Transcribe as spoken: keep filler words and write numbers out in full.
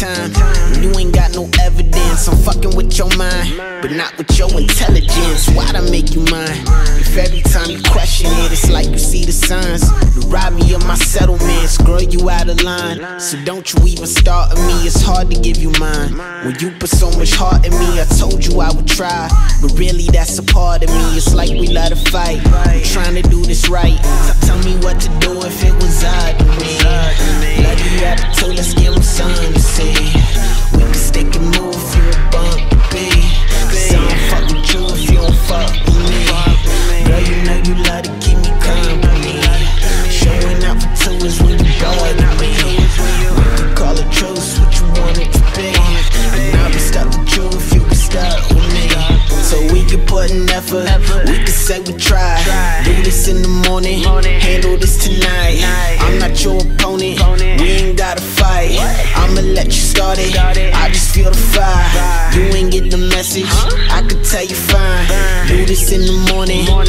time. You ain't got no evidence. I'm fucking with your mind, but not with your intelligence. Why'd I make you mine? If every time you question it, it's like you see the signs. You rob me of my settlements, girl, you out of line. So don't you even start at me, it's hard to give you mine. When you put so much heart in me, I told you I would try, but really that's a part of me. It's like we let it fight. I'm trying to do this right. Tell me what to do if it was odd to me. Love you at the two, let's give them something to see. We can stick and move if you a bump to be. Cause I don't fuck with you if you don't fuck with me. Girl, you know you love to keep me company. Showing out for two is when you bug me. We can call it truce, what you want it to be. And I'll be stuck with you if you be stuck with me. So we can put an effort, we can say we tried. Do this in the morning, handle this tonight. I'm not your opponent, we ain't gotta fight. I'ma let you start it, I just feel the fire. You ain't get the message, I could tell you fine. Do this in the morning,